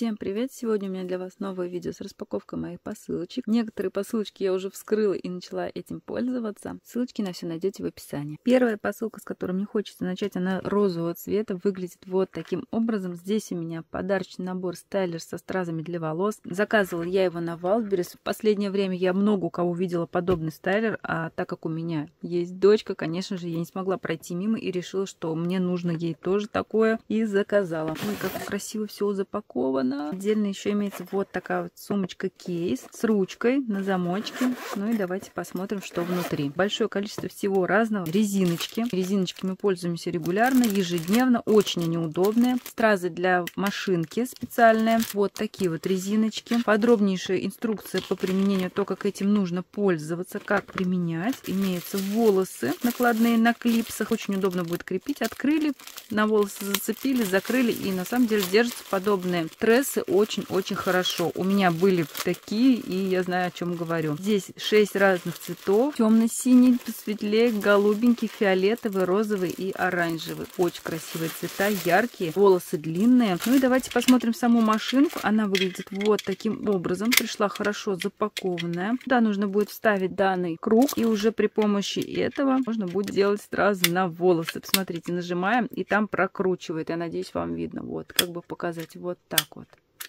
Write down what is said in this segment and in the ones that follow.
Всем привет! Сегодня у меня для вас новое видео с распаковкой моих посылочек. Некоторые посылочки я уже вскрыла и начала этим пользоваться. Ссылочки на все найдете в описании. Первая посылка, с которой мне хочется начать, она розового цвета, выглядит вот таким образом. Здесь у меня подарочный набор стайлер со стразами для волос. Заказывала я его на Wildberries. В последнее время я много у кого видела подобный стайлер, а так как у меня есть дочка, конечно же, я не смогла пройти мимо и решила, что мне нужно ей тоже такое, и заказала. Ой, как красиво все запаковано. Отдельно еще имеется вот такая вот сумочка-кейс с ручкой на замочке. Ну и давайте посмотрим, что внутри. Большое количество всего разного. Резиночки. Резиночки мы пользуемся регулярно, ежедневно. Очень они удобные. Стразы для машинки специальные. Вот такие вот резиночки. Подробнейшая инструкция по применению, то, как этим нужно пользоваться, как применять. Имеются волосы накладные на клипсах. Очень удобно будет крепить. Открыли, на волосы зацепили, закрыли. И на самом деле держатся подобные трессы очень-очень хорошо. У меня были такие, и я знаю, о чем говорю. Здесь 6 разных цветов. Темно-синий, посветлее, голубенький, фиолетовый, розовый и оранжевый. Очень красивые цвета, яркие. Волосы длинные. Ну и давайте посмотрим саму машинку. Она выглядит вот таким образом. Пришла хорошо запакованная. Туда нужно будет вставить данный круг. И уже при помощи этого можно будет делать сразу на волосы. Посмотрите, нажимаем, и там прокручивает. Я надеюсь, вам видно. Вот, как бы показать вот так вот.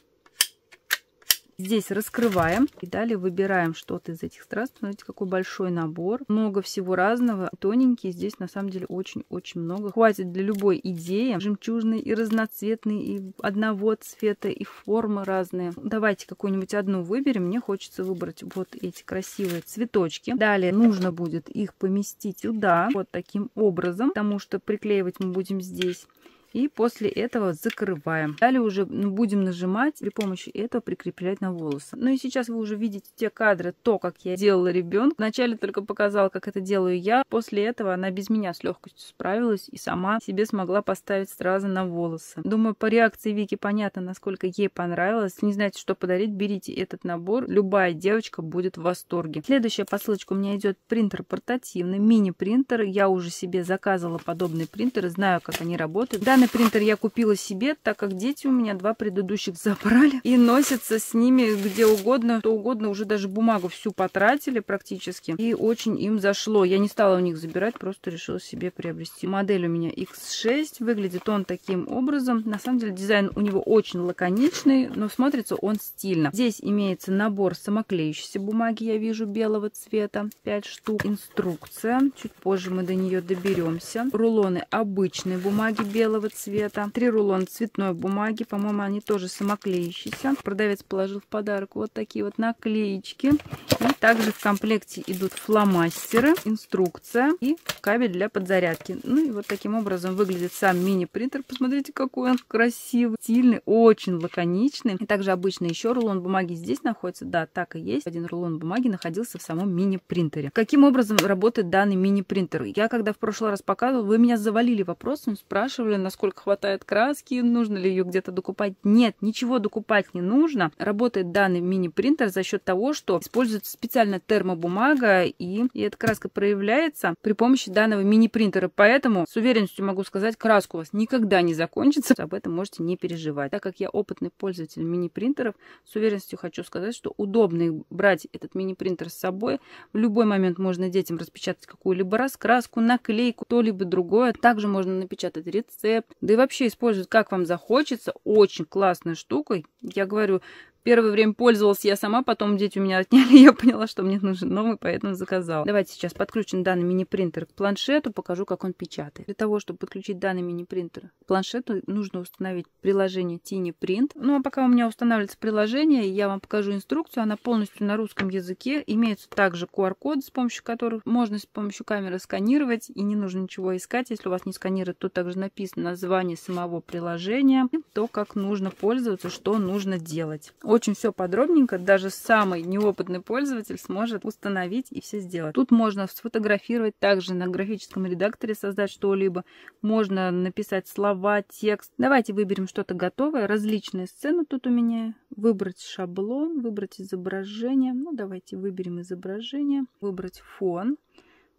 Здесь раскрываем и далее выбираем что-то из этих страз. Смотрите, какой большой набор. Много всего разного. Тоненькие здесь на самом деле очень-очень много. Хватит для любой идеи. Жемчужные и разноцветные, и одного цвета, и формы разные. Давайте какую-нибудь одну выберем. Мне хочется выбрать вот эти красивые цветочки. Далее нужно будет их поместить сюда вот таким образом, потому что приклеивать мы будем здесь. И после этого закрываем. Далее уже будем нажимать, при помощи этого прикреплять на волосы. Ну и сейчас вы уже видите те кадры, то, как я делала ребенка. Вначале только показала, как это делаю я. После этого она без меня с легкостью справилась и сама себе смогла поставить сразу на волосы. Думаю, по реакции Вики понятно, насколько ей понравилось. Не знаете, что подарить, берите этот набор. Любая девочка будет в восторге. Следующая посылочка у меня идет принтер портативный, мини-принтер. Я уже себе заказывала подобные принтеры, знаю, как они работают. Данный принтер я купила себе, так как дети у меня 2 предыдущих забрали и носятся с ними где угодно, то угодно, уже даже бумагу всю потратили практически, и очень им зашло. Я не стала у них забирать, просто решила себе приобрести. Модель у меня X6, выглядит он таким образом. На самом деле дизайн у него очень лаконичный, но смотрится он стильно. Здесь имеется набор самоклеющейся бумаги, я вижу, белого цвета, 5 штук. Инструкция, чуть позже мы до нее доберемся. Рулоны обычной бумаги белого цвета. 3 рулона цветной бумаги. По-моему, они тоже самоклеющиеся. Продавец положил в подарок вот такие вот наклеечки. И также в комплекте идут фломастеры, инструкция и кабель для подзарядки. Ну и вот таким образом выглядит сам мини-принтер. Посмотрите, какой он красивый, стильный, очень лаконичный. И также обычно еще рулон бумаги здесь находится. Да, так и есть. Один рулон бумаги находился в самом мини-принтере. Каким образом работает данный мини-принтер? Я когда в прошлый раз показывала, вы меня завалили вопросом, спрашивали, насколько хватает краски, нужно ли ее где-то докупать. Нет, ничего докупать не нужно. Работает данный мини-принтер за счет того, что используется специальная термобумага, и эта краска проявляется при помощи данного мини-принтера. Поэтому с уверенностью могу сказать, краска у вас никогда не закончится. Об этом можете не переживать. Так как я опытный пользователь мини-принтеров, с уверенностью хочу сказать, что удобно брать этот мини-принтер с собой. В любой момент можно детям распечатать какую-либо раскраску, наклейку, то-либо другое. Также можно напечатать рецепт. Да и вообще использовать как вам захочется. Очень классная штука. Я говорю, первое время пользовалась я сама, потом дети у меня отняли, я поняла, что мне нужен новый, поэтому заказала. Давайте сейчас подключим данный мини-принтер к планшету, покажу, как он печатает. Для того, чтобы подключить данный мини-принтер к планшету, нужно установить приложение Tiny Print. Ну, а пока у меня устанавливается приложение, я вам покажу инструкцию. Она полностью на русском языке. Имеются также QR-коды, с помощью которых можно с помощью камеры сканировать, и не нужно ничего искать. Если у вас не сканирует, то также написано название самого приложения, то, как нужно пользоваться, что нужно делать. Очень все подробненько, даже самый неопытный пользователь сможет установить и все сделать. Тут можно сфотографировать, также на графическом редакторе создать что-либо. Можно написать слова, текст. Давайте выберем что-то готовое. Различные сцены тут у меня. Выбрать шаблон, выбрать изображение. Ну, давайте выберем изображение. Выбрать фон.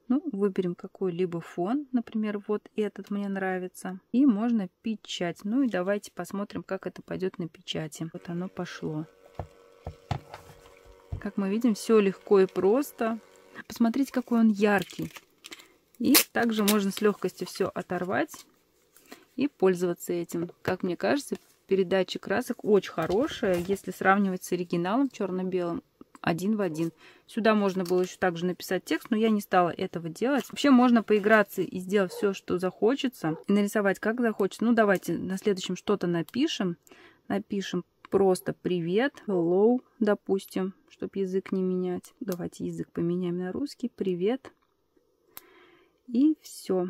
Ну, выберем какой-либо фон, например, вот этот мне нравится. И можно печать. Ну и давайте посмотрим, как это пойдет на печати. Вот оно пошло. Как мы видим, все легко и просто. Посмотрите, какой он яркий. И также можно с легкостью все оторвать и пользоваться этим. Как мне кажется, передача красок очень хорошая, если сравнивать с оригиналом черно-белым. Один в один. Сюда можно было еще также написать текст, но я не стала этого делать. Вообще можно поиграться и сделать все, что захочется, и нарисовать как захочется. Ну, давайте на следующем что-то напишем. Напишем просто привет, hello, допустим, чтобы язык не менять. Давайте язык поменяем на русский. Привет. И все.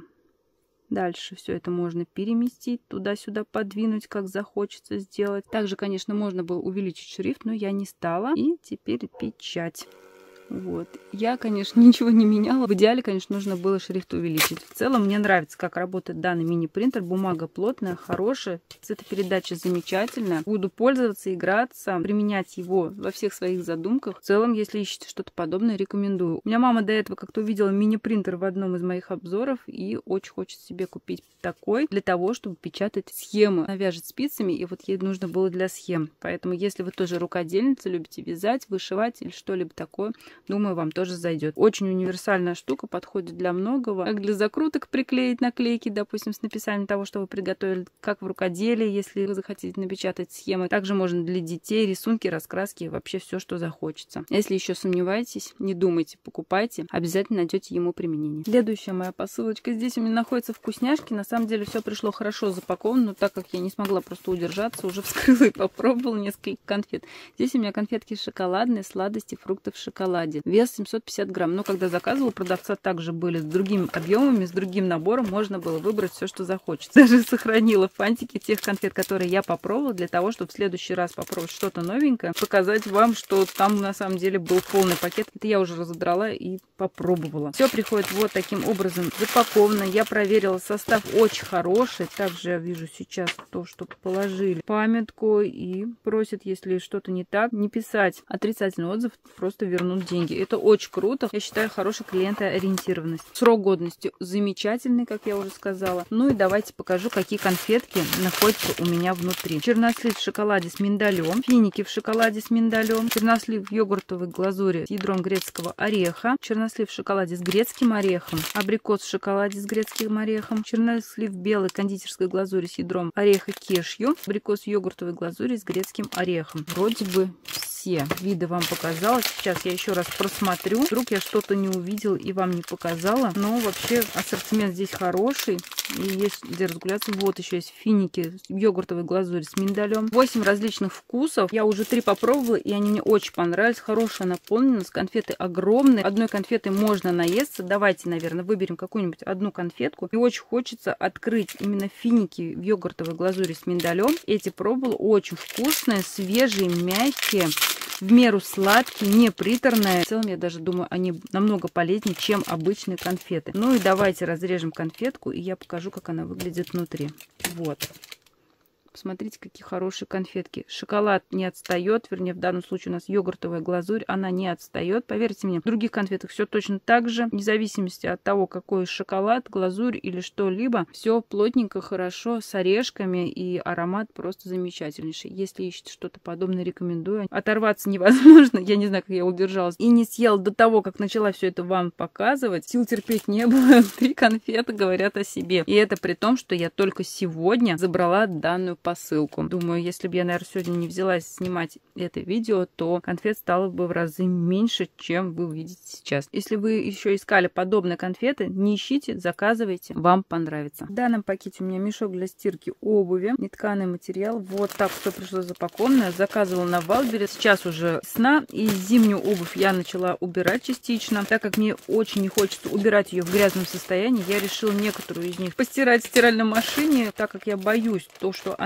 Дальше все это можно переместить, туда-сюда подвинуть, как захочется сделать. Также, конечно, можно было увеличить шрифт, но я не стала. И теперь печать. Вот. Я, конечно, ничего не меняла. В идеале, конечно, нужно было шрифт увеличить. В целом, мне нравится, как работает данный мини-принтер. Бумага плотная, хорошая. Цветопередача замечательная. Буду пользоваться, играться, применять его во всех своих задумках. В целом, если ищете что-то подобное, рекомендую. У меня мама до этого как-то увидела мини-принтер в одном из моих обзоров и очень хочет себе купить такой для того, чтобы печатать схемы. Она вяжет спицами, и вот ей нужно было для схем. Поэтому, если вы тоже рукодельница, любите вязать, вышивать или что-либо такое, думаю, вам тоже зайдет. Очень универсальная штука, подходит для многого. Как для закруток приклеить наклейки, допустим, с написанием того, что вы приготовили, как в рукоделии, если вы захотите напечатать схемы. Также можно для детей, рисунки, раскраски, вообще все, что захочется. Если еще сомневаетесь, не думайте, покупайте, обязательно найдете ему применение. Следующая моя посылочка. Здесь у меня находятся вкусняшки. На самом деле все пришло хорошо запаковано, но так как я не смогла просто удержаться, уже вскрыла и попробовала несколько конфет. Здесь у меня конфетки шоколадные, сладости, фрукты в шоколаде. Вес 750 грамм. Но когда заказывала, продавца также были с другими объемами, с другим набором. Можно было выбрать все, что захочется. Даже сохранила фантики тех конфет, которые я попробовала, для того, чтобы в следующий раз попробовать что-то новенькое, показать вам, что там на самом деле был полный пакет. Это я уже разодрала и попробовала. Все приходит вот таким образом запаковано. Я проверила, состав очень хороший. Также я вижу сейчас то, что положили памятку и просят, если что-то не так, не писать отрицательный отзыв, просто вернут деньги. Это очень круто. Я считаю, хорошая клиентоориентированность. Срок годности замечательный, как я уже сказала. Ну и давайте покажу, какие конфетки находятся у меня внутри. Чернослив в шоколаде с миндалем, финики в шоколаде с миндалем, чернослив в йогуртовой глазури с ядром грецкого ореха, чернослив в шоколаде с грецким орехом, абрикос в шоколаде с грецким орехом, чернослив в белой кондитерской глазури с ядром ореха кешью, абрикос в йогуртовой глазури с грецким орехом. Вроде бы все виды вам показала. Сейчас я еще раз просмотрю. Вдруг я что-то не увидела и вам не показала. Но вообще ассортимент здесь хороший. И есть где разгуляться. Вот еще есть финики в йогуртовой глазури с миндалем. 8 различных вкусов. Я уже 3 попробовала, и они мне очень понравились. Хорошая наполненность. Конфеты огромные. Одной конфетой можно наесться. Давайте, наверное, выберем какую-нибудь одну конфетку. И очень хочется открыть именно финики в йогуртовой глазури с миндалем. Эти пробовала. Очень вкусные, свежие, мягкие. В меру сладкие, не приторные. В целом, я даже думаю, они намного полезнее, чем обычные конфеты. Ну и давайте разрежем конфетку, и я покажу, как она выглядит внутри. Вот. Посмотрите, какие хорошие конфетки. Шоколад не отстает, вернее, в данном случае у нас йогуртовая глазурь, она не отстает. Поверьте мне, в других конфетах все точно так же, вне зависимости от того, какой шоколад, глазурь или что-либо. Все плотненько, хорошо, с орешками, и аромат просто замечательнейший. Если ищете что-то подобное, рекомендую. Оторваться невозможно, я не знаю, как я удержалась. И не съела до того, как начала все это вам показывать. Сил терпеть не было. 3 конфеты говорят о себе. И это при том, что я только сегодня забрала данную посылку. Думаю, если бы я, наверное, сегодня не взялась снимать это видео, то конфет стало бы в разы меньше, чем вы увидите сейчас. Если вы еще искали подобные конфеты, не ищите, заказывайте, вам понравится. В данном пакете у меня мешок для стирки обуви, нетканый материал. Вот так все пришло запакованное. Заказывала на Валбере. Сейчас уже весна, и зимнюю обувь я начала убирать частично. Так как мне очень не хочется убирать ее в грязном состоянии, я решила некоторую из них постирать в стиральной машине, так как я боюсь, что она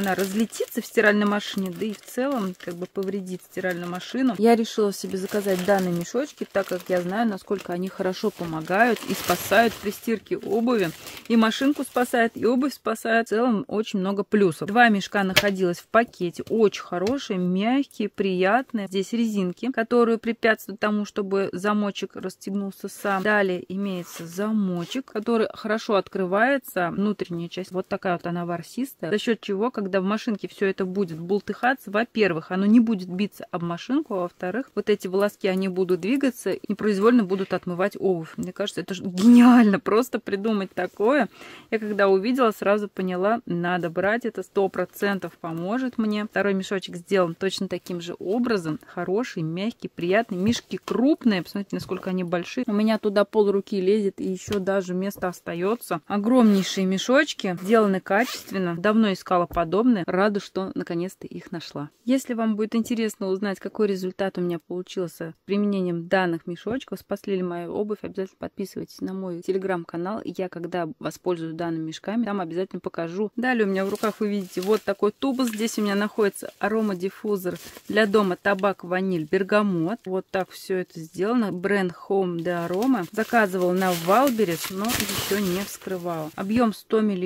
она разлетится в стиральной машине, да и в целом как бы повредит стиральную машину. Я решила себе заказать данные мешочки, так как я знаю, насколько они хорошо помогают и спасают при стирке обуви. И машинку спасает, и обувь спасает. В целом очень много плюсов. 2 мешка находилось в пакете, очень хорошие, мягкие, приятные. Здесь резинки, которые препятствуют тому, чтобы замочек расстегнулся сам. Далее имеется замочек, который хорошо открывается, внутренняя часть. Вот такая вот она ворсистая. За счет чего, когда в машинке все это будет бултыхаться, во-первых, оно не будет биться об машинку, а во-вторых, вот эти волоски, они будут двигаться и непроизвольно будут отмывать обувь. Мне кажется, это же гениально, просто придумать такое. Я когда увидела, сразу поняла, надо брать, это 100% поможет мне. Второй мешочек сделан точно таким же образом. Хороший, мягкий, приятный. Мешки крупные, посмотрите, насколько они большие. У меня туда пол руки лезет, и еще даже место остается. Огромнейшие мешочки, сделаны качественно. Давно искала подобные. Рада, что наконец-то их нашла. Если вам будет интересно узнать, какой результат у меня получился с применением данных мешочков, спасли ли мою обувь, обязательно подписывайтесь на мой телеграм-канал. Я, когда воспользуюсь данными мешками, там обязательно покажу. Далее у меня в руках вы видите вот такой тубус. Здесь у меня находится аромадиффузор для дома табак, ваниль, бергамот. Вот так все это сделано. Бренд Home de Aroma. Заказывала на Wildberries, но еще не вскрывала. Объем 100 мл.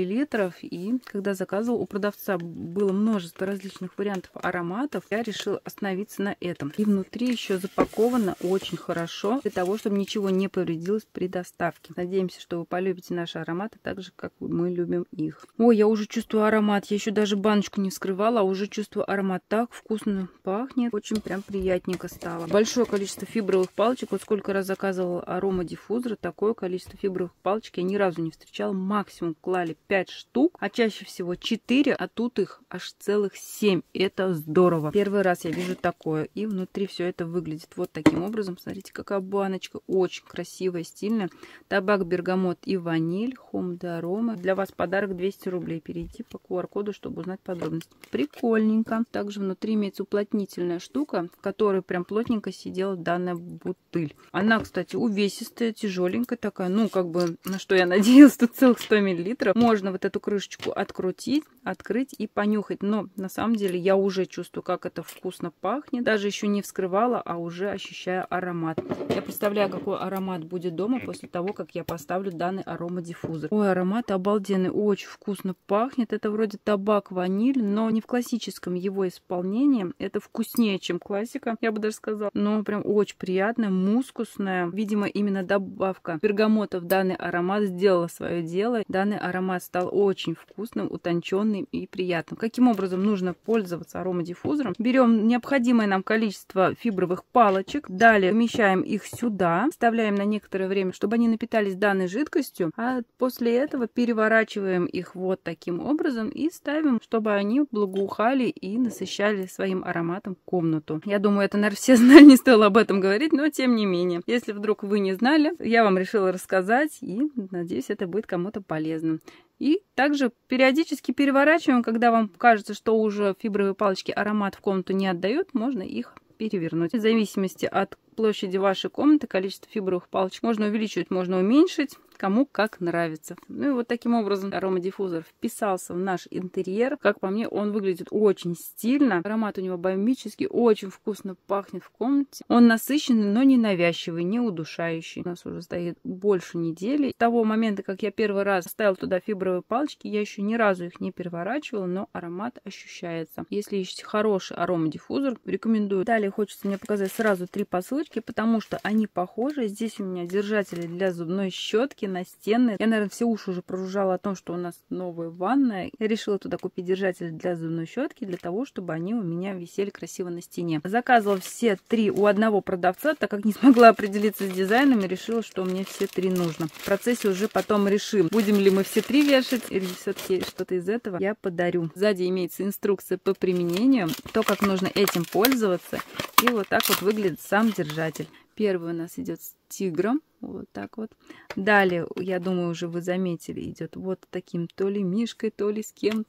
И когда заказывала, у продавца было множество различных вариантов ароматов. Я решила остановиться на этом. И внутри еще запаковано очень хорошо, для того, чтобы ничего не повредилось при доставке. Надеемся, что вы полюбите наши ароматы так же, как мы любим их. Ой, я уже чувствую аромат. Я еще даже баночку не вскрывала, а уже чувствую аромат. Так вкусно пахнет. Очень прям приятненько стало. Большое количество фибровых палочек. Вот сколько раз заказывала аромадиффузоры, такое количество фибровых палочек я ни разу не встречала. Максимум клали 5 штук, а чаще всего 4, а тут их аж целых 7. Это здорово. Первый раз я вижу такое. И внутри все это выглядит вот таким образом. Смотрите, какая баночка. Очень красивая, стильная. Табак, бергамот и ваниль. Home de Aroma. Для вас подарок 200 рублей. Перейти по QR-коду, чтобы узнать подробности. Прикольненько. Также внутри имеется уплотнительная штука, в которой прям плотненько сидела данная бутыль. Она, кстати, увесистая, тяжеленькая такая. Ну, как бы, на что я надеялась, тут целых 100 мл. Можно вот эту крышечку открутить, открыть и понюхать. Но на самом деле я уже чувствую, как это вкусно пахнет. Даже еще не вскрывала, а уже ощущаю аромат. Я представляю, какой аромат будет дома после того, как я поставлю данный аромадиффузор. Ой, аромат обалденный, очень вкусно пахнет. Это вроде табак, ваниль, но не в классическом его исполнении. Это вкуснее, чем классика, я бы даже сказала. Но прям очень приятная, мускусная. Видимо, именно добавка бергамота в данный аромат сделала свое дело. Данный аромат стал очень вкусным, утонченным и приятным. Каким образом нужно пользоваться аромадиффузором? Берем необходимое нам количество фибровых палочек. Далее помещаем их сюда. Вставляем на некоторое время, чтобы они напитались данной жидкостью. А после этого переворачиваем их вот таким образом и ставим, чтобы они благоухали и насыщали своим ароматом комнату. Я думаю, это, наверное, все знали, не стоило об этом говорить, но тем не менее. Если вдруг вы не знали, я вам решила рассказать и надеюсь, это будет кому-то полезно. И также периодически переворачиваем, когда вам кажется, что уже фибровые палочки аромат в комнату не отдают, можно их перевернуть. В зависимости от площади вашей комнаты количество фибровых палочек можно увеличивать, можно уменьшить, кому как нравится. Ну и вот таким образом аромадиффузор вписался в наш интерьер. Как по мне, он выглядит очень стильно. Аромат у него бомбический, очень вкусно пахнет в комнате. Он насыщенный, но не навязчивый, не удушающий. У нас уже стоит больше недели. С того момента, как я первый раз ставила туда фибровые палочки, я еще ни разу их не переворачивала, но аромат ощущается. Если ищете хороший аромадиффузор, рекомендую. Далее хочется мне показать сразу 3 посылочки, потому что они похожи. Здесь у меня держатели для зубной щетки настенные. Я, наверное, все уши уже прожужжала о том, что у нас новая ванная. Я решила туда купить держатели для зубной щетки, для того, чтобы они у меня висели красиво на стене. Заказывала все 3 у одного продавца, так как не смогла определиться с дизайном и решила, что мне все 3 нужно. В процессе уже потом решим, будем ли мы все 3 вешать или все-таки что-то из этого я подарю. Сзади имеется инструкция по применению, то, как нужно этим пользоваться. И вот так вот выглядит сам держатель. Первый у нас идет с тигром. Вот так вот. Далее, я думаю, уже вы заметили, идет вот таким то ли мишкой, то ли с кем.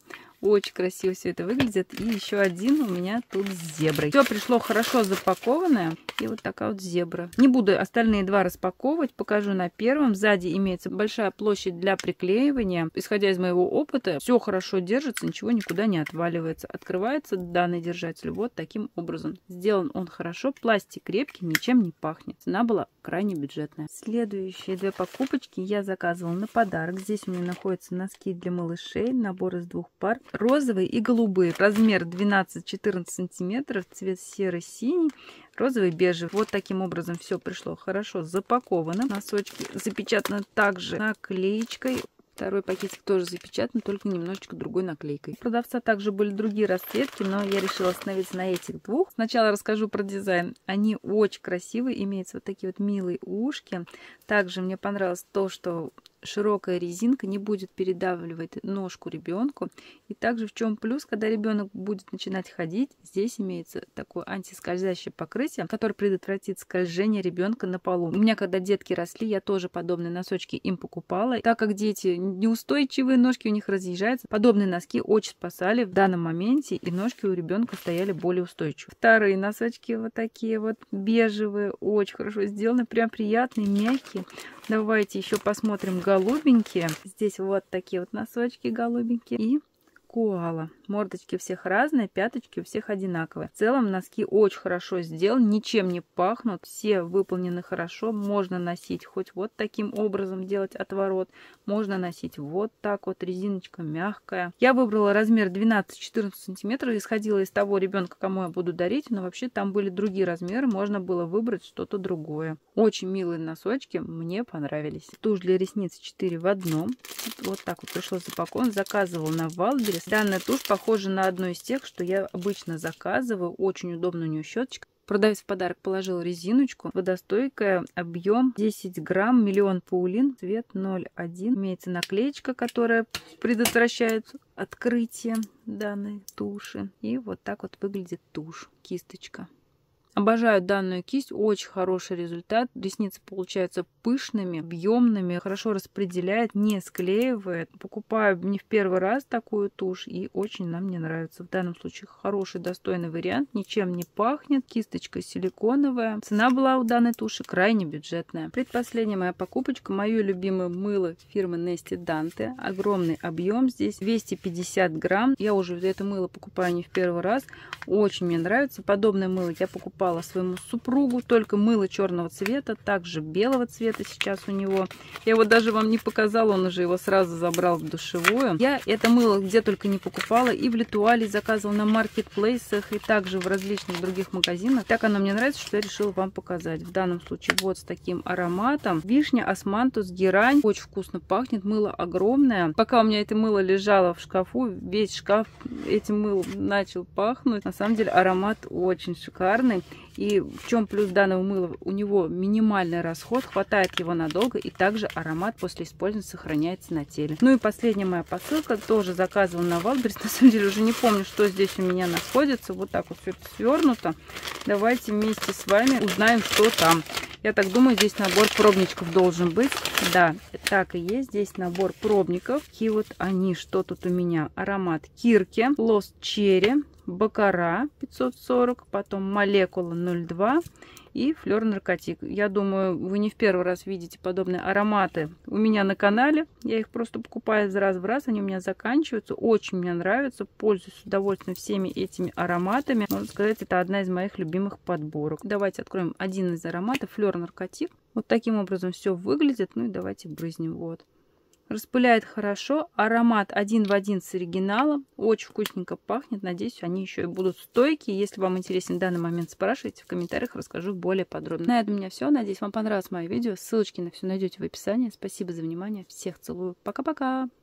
Очень красиво все это выглядит. И еще один у меня тут с зеброй. Все пришло хорошо запакованное. И вот такая вот зебра. Не буду остальные два распаковывать. Покажу на первом. Сзади имеется большая площадь для приклеивания. Исходя из моего опыта, все хорошо держится, ничего никуда не отваливается. Открывается данный держатель вот таким образом. Сделан он хорошо. Пластик крепкий, ничем не пахнет. Цена была крайне бюджетная. Следующие две покупочки я заказывала на подарок. Здесь у меня находятся носки для малышей. Набор из двух пар. Розовый и голубые. Размер 12-14 сантиметров. Цвет серый-синий. Розовый, бежевый. Вот таким образом все пришло хорошо запаковано. Носочки запечатаны также наклеечкой. Второй пакетик тоже запечатан, только немножечко другой наклейкой. У продавца также были другие расцветки, но я решила остановиться на этих двух. Сначала расскажу про дизайн. Они очень красивые, имеются вот такие вот милые ушки. Также мне понравилось то, что широкая резинка не будет передавливать ножку ребенку. И также в чем плюс, когда ребенок будет начинать ходить, здесь имеется такое антискользящее покрытие, которое предотвратит скольжение ребенка на полу. У меня, когда детки росли, я тоже подобные носочки им покупала. Так как дети неустойчивые, ножки у них разъезжаются, подобные носки очень спасали в данном моменте, и ножки у ребенка стояли более устойчивые. Вторые носочки вот такие вот бежевые, очень хорошо сделаны, прям приятные, мягкие. Давайте еще посмотрим голубенькие. Здесь вот такие вот носочки голубенькие. И коала. Мордочки у всех разные, пяточки у всех одинаковые. В целом носки очень хорошо сделаны, ничем не пахнут, все выполнены хорошо. Можно носить хоть вот таким образом, делать отворот. Можно носить вот так вот, резиночка мягкая. Я выбрала размер 12-14 сантиметров, исходила из того ребенка, кому я буду дарить, но вообще там были другие размеры, можно было выбрать что-то другое. Очень милые носочки, мне понравились. Тушь для ресниц 4 в одном. Вот так вот пришло запакован, заказывала на Wildberries. Данная тушь похожа на одну из тех, что я обычно заказываю. Очень удобно, у нее щеточка. Продавец в подарок положил резиночку. Водостойкая, объем 10 грамм, миллион паулин, цвет 01. Имеется наклеечка, которая предотвращает открытие данной туши. И вот так вот выглядит тушь, кисточка. Обожаю данную кисть, очень хороший результат. Ресницы получаются пышными, объемными, хорошо распределяет, не склеивает. Покупаю не в первый раз такую тушь и очень она мне нравится. В данном случае хороший, достойный вариант, ничем не пахнет, кисточка силиконовая. Цена была у данной туши крайне бюджетная. Предпоследняя моя покупочка, мое любимое мыло фирмы Nesti Dante. Огромный объем, здесь 250 грамм. Я уже это мыло покупаю не в первый раз, очень мне нравится. Подобное мыло я покупала своему супругу, только мыло черного цвета, также белого цвета сейчас у него. Я его даже вам не показала, он уже его сразу забрал в душевую. Я это мыло где только не покупала, и в Литуале заказывала на маркетплейсах, и также в различных других магазинах. Так оно мне нравится, что я решила вам показать. В данном случае вот с таким ароматом. Вишня, османтус, герань. Очень вкусно пахнет, мыло огромное. Пока у меня это мыло лежало в шкафу, весь шкаф этим мылом начал пахнуть. На самом деле аромат очень шикарный. И в чем плюс данного мыла? У него минимальный расход, хватает его надолго, и также аромат после использования сохраняется на теле. Ну и последняя моя посылка, тоже заказывала на Wildberries. На самом деле уже не помню, что здесь у меня находится. Вот так вот все это свернуто. Давайте вместе с вами узнаем, что там. Я так думаю, здесь набор пробничков должен быть. Да, так и есть. Здесь набор пробников. И вот они, что тут у меня? Аромат Кирки, Lost Cherry, Бакара 540, потом Молекула 02 и Флёр Наркотик. Я думаю, вы не в первый раз видите подобные ароматы у меня на канале. Я их просто покупаю из раз в раз, они у меня заканчиваются. Очень мне нравятся, пользуюсь с удовольствием всеми этими ароматами. Можно сказать, это одна из моих любимых подборок. Давайте откроем один из ароматов, Флёр Наркотик. Вот таким образом все выглядит. Ну и давайте брызнем. Вот. Распыляет хорошо, аромат один в один с оригиналом, очень вкусненько пахнет, надеюсь, они еще и будут стойкие. Если вам интересен данный момент, спрашивайте в комментариях, расскажу более подробно. На этом у меня все, надеюсь, вам понравилось мое видео, ссылочки на все найдете в описании. Спасибо за внимание, всех целую, пока-пока!